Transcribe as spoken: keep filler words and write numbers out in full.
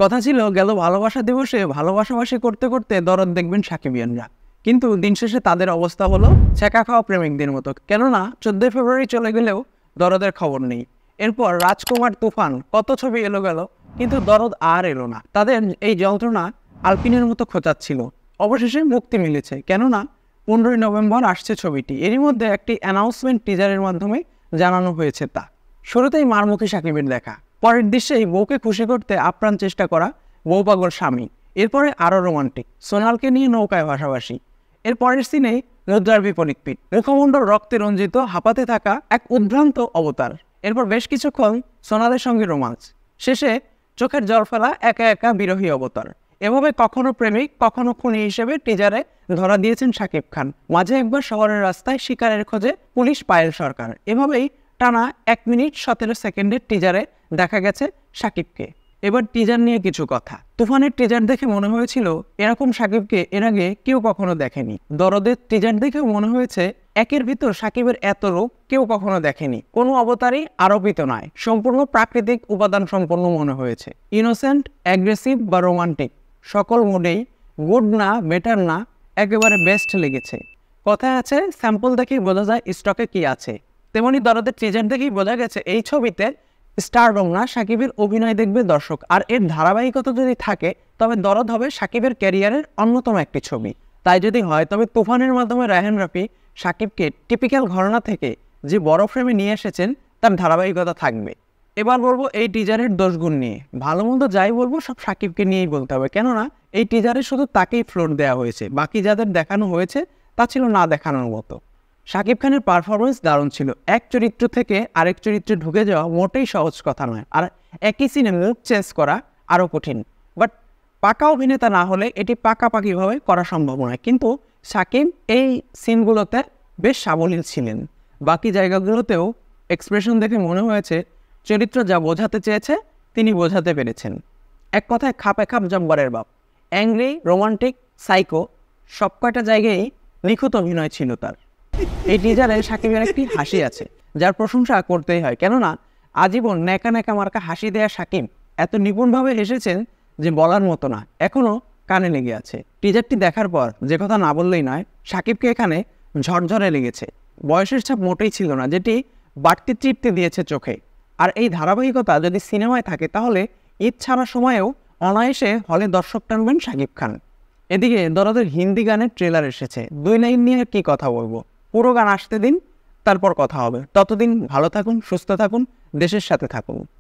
কথা ছিল গেল ভালোবাসা দিবসে ভালোবাসাবাসি করতে করতে দরদ দেখবেন সাকিবিয়ানরা, কিন্তু দিন শেষে তাদের অবস্থা হলো ছেঁকা খাওয়া প্রেমিকদের মতো। কেননা চোদ্দই ফেব্রুয়ারি চলে গেলেও দরদের খবর নেই। এরপর রাজকুমার তুফান, কত ছবি এলো গেল, কিন্তু দরদ আর এলো না। তাদের এই যন্ত্রণা আলপিনের মতো খোঁচাচ্ছিল। অবশেষে মুক্তি মিলেছে, কেননা পনেরোই নভেম্বর আসছে ছবিটি। এরই মধ্যে একটি অ্যানাউন্সমেন্ট টিজারের মাধ্যমে জানানো হয়েছে তা। শুরুতেই মারমুখী সাকিবের দেখা, পরের দৃশ্যেই বউকে খুশি করতে আপ্রাণ চেষ্টা করা বউ পাগল স্বামী। এরপরে আরও রোমান্টিক, সোনালকে নিয়ে নৌকায় ভাসাভাসি। এর পরের সিনেই রুদ্রার বিপরীত পিঠ, মুখমণ্ডল রক্তে রঞ্জিত, হাঁপাতে থাকা এক উদ্ভ্রান্ত অবতার। এরপর বেশ কিছুক্ষণ সোনালের সঙ্গে রোমাঞ্চ, শেষে চোখের জল ফেলা একা একা বিরহী অবতার। এভাবে কখনো প্রেমিক কখনো খুনি হিসেবে টিজারে ধরা দিয়েছেন শাকিব খান। মাঝে একবার শহরের রাস্তায় শিকারের খোঁজে পুলিশ পায়েল সরকার। এভাবেই টানা এক মিনিট সতেরো সেকেন্ডের টিজারে দেখা গেছে শাকিবকে। এবার টিজার নিয়ে কিছু কথা। তুফানের টিজার দেখে মনে হয়েছিল এরকম শাকিবকে এর আগে কেউ কখনো দেখেনি। দরদের টিজার দেখেও মনে হয়েছে একের ভিতর শাকিবের এত রূপ কেউ কখনো দেখেনি। কোনো অবতারই আরোপিত নয়, সম্পূর্ণ প্রাকৃতিক উপাদান সম্পন্ন মনে হয়েছে। ইনোসেন্ট, অ্যাগ্রেসিভ বা রোমান্টিক সকল মোডেই গুড না বেটার না একেবারে বেস্ট লেগেছে। কথায় আছে স্যাম্পল দেখেই বোঝা যায় স্টকে কি আছে, তেমনি দরদের টিজার দেখেই বোঝা গেছে এই ছবিতে স্টারডম না, শাকিবের অভিনয় দেখবে দর্শক। আর এর ধারাবাহিকতা যদি থাকে তবে দরদ হবে শাকিবের ক্যারিয়ারের অন্যতম একটি ছবি। তাই যদি হয় তবে তুফানের মাধ্যমে রায়হান রাফি শাকিবকে টিপিক্যাল ঘরানা থেকে যে বড় ফ্রেমে নিয়ে এসেছেন তার ধারাবাহিকতা থাকবে। এবার বলবো এই টিজারের দোষগুণ নিয়ে। ভালো মন্দ যাই বলবো সব শাকিবকে নিয়েই বলতে হবে, কেননা এই টিজারে শুধু তাকেই ফ্লোর দেওয়া হয়েছে, বাকি যাদের দেখানো হয়েছে তা ছিল না দেখানোর মতো। শাকিব খানের পারফরমেন্স দারুণ ছিল। এক চরিত্র থেকে আরেক চরিত্রে ঢুকে যাওয়া মোটেই সহজ কথা নয়, আর একই সিনে মুড চেঞ্জ করা আরও কঠিন। বাট পাকা অভিনেতা না হলে এটি পাকাপাকিভাবে করা সম্ভব নয়। কিন্তু শাকিব এই সিনগুলোতে বেশ সাবলীল ছিলেন। বাকি জায়গাগুলোতেও এক্সপ্রেশন দেখে মনে হয়েছে চরিত্র যা বোঝাতে চেয়েছে তিনি বোঝাতে পেরেছেন। এক কথায় খাপে খাপ জব্বারের বাপ। অ্যাংরি, রোমান্টিক, সাইকো সব কয়টা জায়গায় নিখুঁত অভিনয় ছিল তার। এই টিজারে শাকিবের একটি হাসি আছে যার প্রশংসা করতেই হয়, কেননা আজীবন ন্যাকা ন্যাকা মার্কা হাসি দেয়া শাকিব এত নিপুণভাবে হেসেছেন যে বলার মতো না, এখনও কানে লেগে আছে। টিজারটি দেখার পর যে কথা না বললেই নয়, শাকিবকে এখানে ঝরঝরে লেগেছে। বয়সের ছাপ মোটেই ছিল না, যেটি বাড়তি তৃপ্তি দিয়েছে চোখে। আর এই ধারাবাহিকতা যদি সিনেমায় থাকে তাহলে ঈদ ছাড়ার সময়েও অনায়াসে হলে দর্শক টানবেন শাকিব খান। এদিকে দরদের হিন্দি গানের ট্রেলার এসেছে, দুই লাইন নিয়ে কি কথা বলবো, পুরো গান আসতে দিন, তারপর কথা হবে। ততদিন ভালো থাকুন, সুস্থ থাকুন, দেশের সাথে থাকুন।